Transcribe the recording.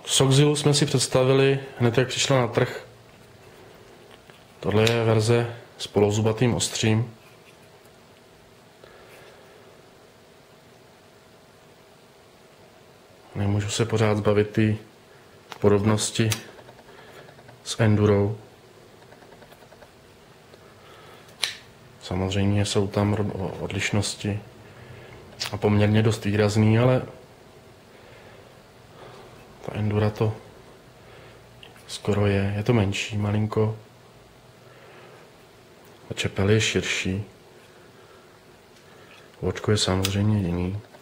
Soxzilu jsme si představili hned, jak přišla na trh. Tohle je verze s polozubatým ostřím. Nemůžu se pořád zbavit té podobnosti s Endurou. Samozřejmě jsou tam odlišnosti a poměrně dost výrazný, ale ta Endura to skoro je. Je to menší, malinko. A čepel je širší. Očko je samozřejmě jiný.